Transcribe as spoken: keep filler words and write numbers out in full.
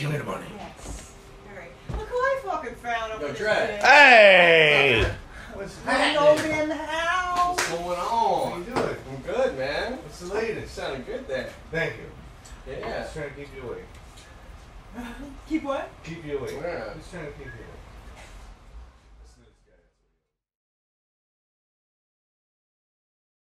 give me the money. Yes. All right. Look who I fucking found over Yo, this Dred. day. Hey! What's Hangover in the house. What's going How on? you doing? I'm good, man. What's the latest? Sounding good there. Thank you. Yeah. Just trying to keep you awake. Keep what? Keep you awake. Yeah. Just trying to keep you awake.